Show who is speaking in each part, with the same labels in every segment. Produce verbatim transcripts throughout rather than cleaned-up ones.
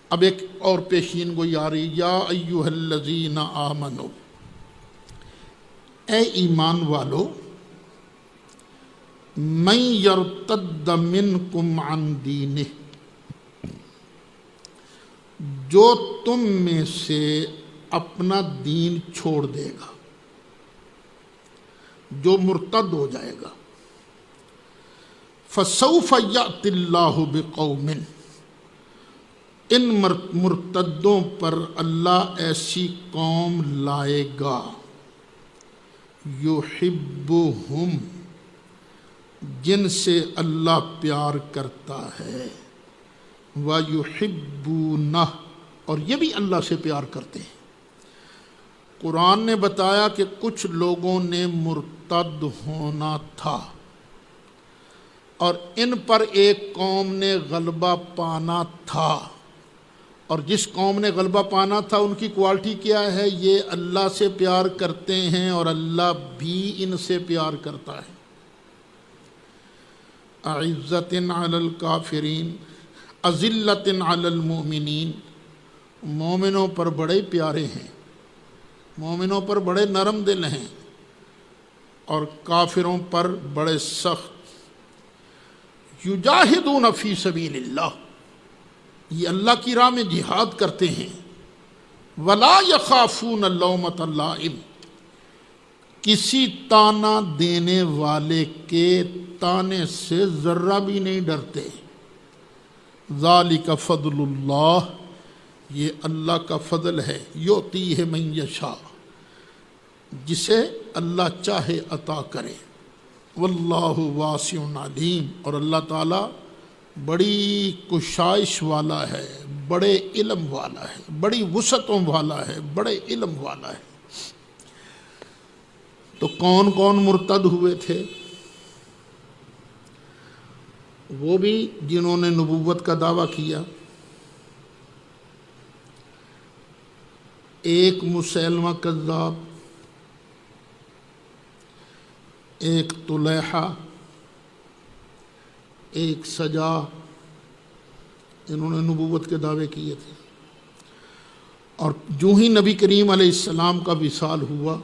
Speaker 1: اب ایک اور پیشین گوئی آ رہی، یا ایھا الذین آمنو، اے ایمان والو، من یرتد منکم عن دینہ، جو تم میں سے اپنا دین چھوڑ دے گا، جو مرتد ہو جائے گا، فسوف یأتی اللہ بقوم، ان مرتدوں پر اللہ ایسی قوم لائے گا، یحبہم، جن سے اللہ پیار کرتا ہے، وَيُحِبُّونَهُ، اور یہ بھی اللہ سے پیار کرتے ہیں۔ قرآن نے بتایا کہ کچھ لوگوں نے مرتد ہونا تھا اور ان پر ایک قوم نے غلبہ پانا تھا، اور جس قوم نے غلبہ پانا تھا ان کی کوالٹی کیا ہے؟ یہ اللہ سے پیار کرتے ہیں اور اللہ بھی ان سے پیار کرتا ہے۔ اعزۃ علی الکافرین اذلۃ علی المؤمنین، مومنوں پر بڑے پیارے ہیں، مومنوں پر بڑے نرم دل ہیں، اور کافروں پر بڑے سخت۔ یجاہدون فی سبیل اللہ، یہ اللہ کی راہ میں جہاد کرتے ہیں۔ ولا یخافون لومۃ لائم، کسی تانا دینے والے کے تانے سے ذرہ بھی نہیں ڈرتے۔ ذالک فضل اللہ، یہ اللہ کا فضل ہے، یؤتیہ من یشاء، جسے اللہ چاہے عطا کرے۔ واللہ واسع علیم، اور اللہ تعالیٰ بڑی کشائش والا ہے، بڑے علم والا ہے، بڑی وسعتوں والا ہے، بڑے علم والا ہے۔ تو کون کون مرتد ہوئے تھے؟ وہ بھی جنہوں نے نبوت کا دعویٰ کیا، ایک مسیلمہ کذاب، ایک طلیحہ، ایک سجا، انہوں نے نبوت کے دعوے کیے تھے۔ اور جو ہی نبی کریم علیہ السلام کا وصال ہوا،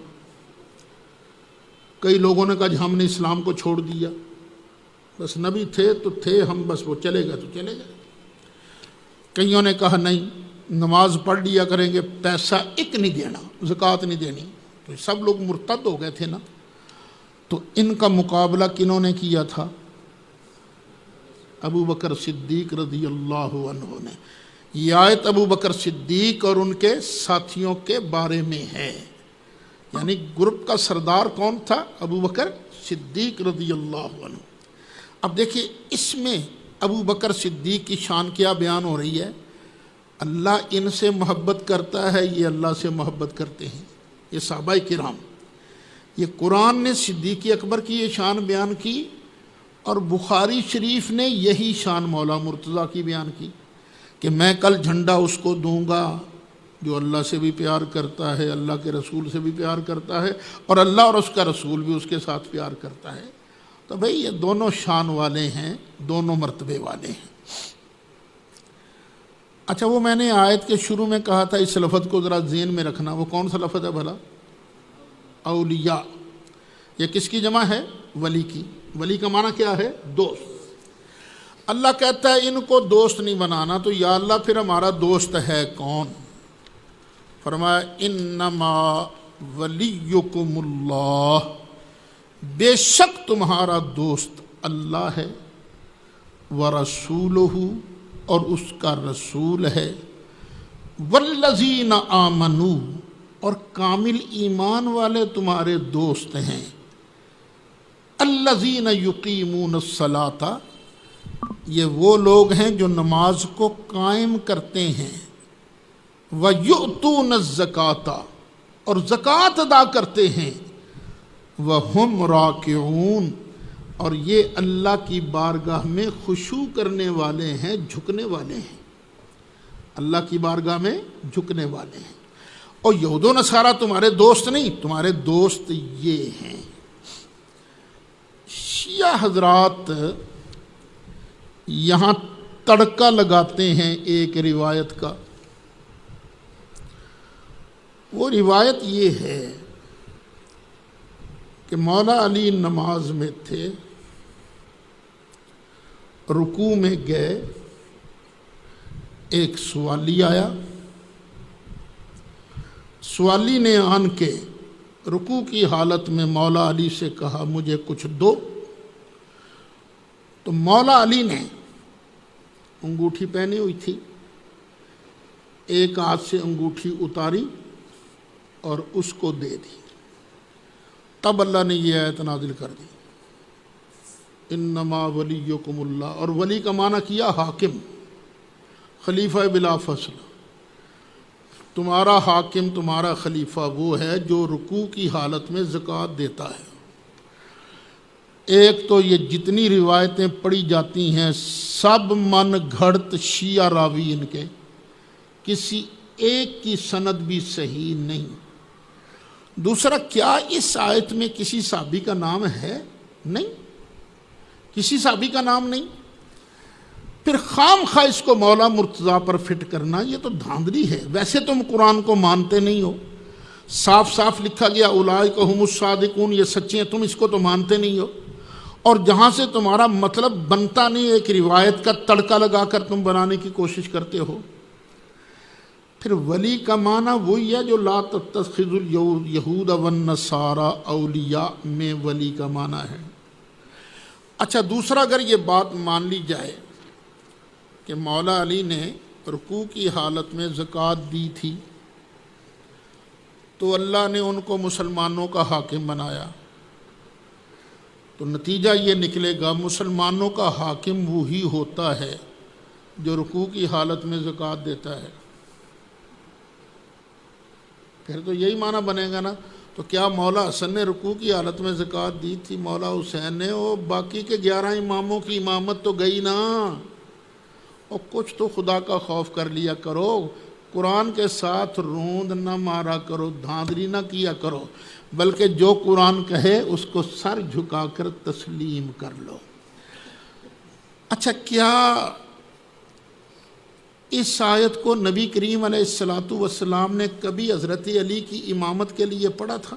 Speaker 1: کئی لوگوں نے کہا کہ ہم نے اسلام کو چھوڑ دیا، بس نبی تھے تو تھے ہم، بس وہ چلے گئے تو چلے گئے۔ کئیوں نے کہا نہیں، نماز پڑھ لیا کریں گے، پیسہ ایک نہیں دینا، زکوٰۃ نہیں دینی، تو سب لوگ مرتد ہو گئے تھے نا۔ تو ان کا مقابلہ کنہوں نے کیا تھا؟ ابو بکر صدیق رضی اللہ عنہ نے۔ یہ آیت ابو بکر صدیق اور ان کے ساتھیوں کے بارے میں ہے، یعنی گروپ کا سردار کون تھا؟ ابو بکر صدیق رضی اللہ عنہ۔ اب دیکھیے اس میں ابو بکر صدیق کی شان کیا بیان ہو رہی ہے؟ اللہ ان سے محبت کرتا ہے، یہ اللہ سے محبت کرتے ہیں، یہ صحابہ کرام۔ یہ قرآن نے صدیق اکبر کی یہ شان بیان کی، اور بخاری شریف نے یہی شان مولا مرتضیٰ کی بیان کی کہ میں کل جھنڈا اس کو دوں گا جو اللہ سے بھی پیار کرتا ہے، اللہ کے رسول سے بھی پیار کرتا ہے، اور اللہ اور اس کا رسول بھی اس کے ساتھ پیار کرتا ہے۔ تو بھئی یہ دونوں شان والے ہیں، دونوں مرتبے والے ہیں۔ اچھا، وہ میں نے آیت کے شروع میں کہا تھا، اس لفظ کو ذرا ذہن میں رکھنا، وہ کون سا لفظ ہے بھلا؟ اولیاء۔ یہ کس کی جمع ہے؟ ولی کی۔ ولی کا معنی کیا ہے؟ دوست۔ اللہ کہتا ہے ان کو دوست نہیں بنانا، تو یا اللہ پھر ہمارا دوست ہے کون؟ فرمایا انما ولیکم اللہ، بے شک تمہارا دوست اللہ ہے، ورسولہ، اور اس کا رسول ہے، والذین آمنوا، اور کامل ایمان والے تمہارے دوست ہیں، الذین یقیمون الصلاۃ، یہ وہ لوگ ہیں جو نماز کو قائم کرتے ہیں، وَيُؤْتُونَ الزَّكَاةَ، اور زکوٰۃ ادا کرتے ہیں، وَهُمْ رَاكِعُونَ، اور یہ اللہ کی بارگاہ میں خشوع کرنے والے ہیں، جھکنے والے ہیں، اللہ کی بارگاہ میں جھکنے والے ہیں۔ اور یہود و نصارہ تمہارے دوست نہیں، تمہارے دوست یہ ہیں۔ شیعہ حضرات یہاں تڑکا لگاتے ہیں ایک روایت کا۔ وہ روایت یہ ہے کہ مولا علی نماز میں تھے، رکوع میں گئے، ایک سوالی آیا، سوالی نے آن کے رکوع کی حالت میں مولا علی سے کہا مجھے کچھ دو، تو مولا علی نے انگوٹھی پہنی ہوئی تھی، ایک ہاتھ سے انگوٹھی اتاری اور اس کو دے دی۔ تب اللہ نے یہ آیت نازل کر دی، انما ولیکم اللہ، اور ولی کا معنی کیا حاکم، خلیفہ بلا فصل۔ تمہارا حاکم، تمہارا خلیفہ وہ ہے جو رکوع کی حالت میں زکوٰۃ دیتا ہے۔ ایک تو یہ جتنی روایتیں پڑھی جاتی ہیں سب من گھڑت شیعہ راوی ان کے، کسی ایک کی سند بھی صحیح نہیں۔ دوسرا، کیا اس آیت میں کسی صحابی کا نام ہے؟ نہیں، کسی صحابی کا نام نہیں۔ پھر خام خواہ اس کو مولا مرتضیٰ پر فٹ کرنا یہ تو دھاندلی ہے۔ ویسے تم قرآن کو مانتے نہیں ہو، صاف صاف لکھا گیا اولئک ھم الصادقون، یہ سچے ہیں، تم اس کو تو مانتے نہیں ہو، اور جہاں سے تمہارا مطلب بنتا نہیں ایک روایت کا تڑکا لگا کر تم بنانے کی کوشش کرتے ہو۔ پھر ولی کا معنی وہی ہے جو لا تتخذوا الیہود والنصارى اولیاء میں ولی کا معنی ہے۔ اچھا، دوسرا اگر یہ بات مان لی جائے کہ مولا علی نے رکوع کی حالت میں زکوٰۃ دی تھی تو اللہ نے ان کو مسلمانوں کا حاکم بنایا، تو نتیجہ یہ نکلے گا مسلمانوں کا حاکم وہی ہوتا ہے جو رکوع کی حالت میں زکوٰۃ دیتا ہے۔ پھر تو یہی معنی بنے گا نا، تو کیا مولا حسن نے رکوع کی حالت میں زکوٰۃ دی تھی؟ مولا حسین نے؟ وہ باقی کے گیارہ اماموں کی امامت تو گئی نا۔ اور کچھ تو خدا کا خوف کر لیا کرو، قرآن کے ساتھ روند نہ مارا کرو، دھاندلی نہ کیا کرو، بلکہ جو قرآن کہے اس کو سر جھکا کر تسلیم کر لو۔ اچھا، کیا اس آیت کو نبی کریم علیہ الصلوۃ والسلام نے کبھی حضرت علی کی امامت کے لیے پڑھا تھا؟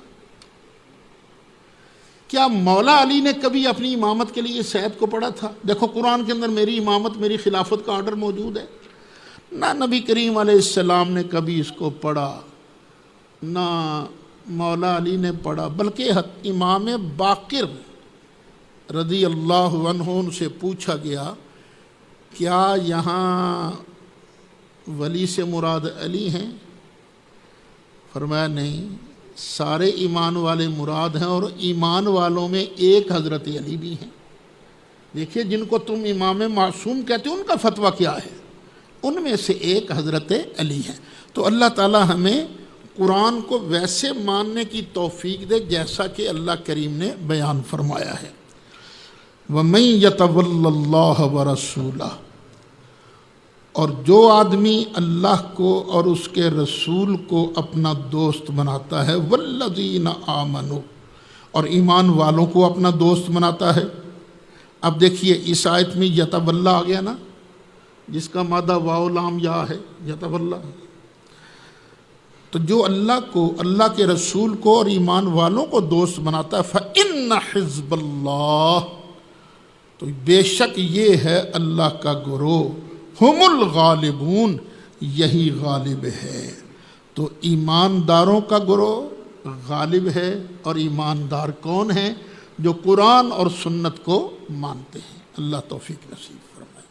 Speaker 1: کیا مولا علی نے کبھی اپنی امامت کے لیے اس آیت کو پڑھا تھا؟ دیکھو قرآن کے اندر میری امامت، میری خلافت کا آرڈر موجود ہے۔ نہ نبی کریم علیہ السلام نے کبھی اس کو پڑھا، نہ مولا علی نے پڑھا، بلکہ امام باقر رضی اللہ عنہ سے پوچھا گیا کیا یہاں ولی سے مراد علی ہیں؟ فرمایا نہیں، سارے ایمان والے مراد ہیں، اور ایمان والوں میں ایک حضرت علی بھی ہیں۔ دیکھیے، جن کو تم امام معصوم کہتے ہو ان کا فتویٰ کیا ہے، ان میں سے ایک حضرت علی ہے۔ تو اللہ تعالی ہمیں قرآن کو ویسے ماننے کی توفیق دے جیسا کہ اللہ کریم نے بیان فرمایا ہے۔ وَمَن يَتَوَلَّ اللَّهَ وَرَسُولَهُ، اور جو آدمی اللہ کو اور اس کے رسول کو اپنا دوست بناتا ہے، والذین آمنوا، اور ایمان والوں کو اپنا دوست بناتا ہے۔ اب دیکھیے اس آیت میں یتولی آ گیا نا، جس کا مادہ واو لام یا ہے، یتولی۔ تو جو اللہ کو، اللہ کے رسول کو اور ایمان والوں کو دوست بناتا ہے، فَإِنَّ حِزْبَ اللَّهِ، تو بے شک یہ ہے اللہ کا گروہ، ہم الغالبون، یہی غالب ہے۔ تو ایمانداروں کا گروہ غالب ہے، اور ایماندار کون ہیں؟ جو قرآن اور سنت کو مانتے ہیں۔ اللہ توفیق نصیب فرمائے۔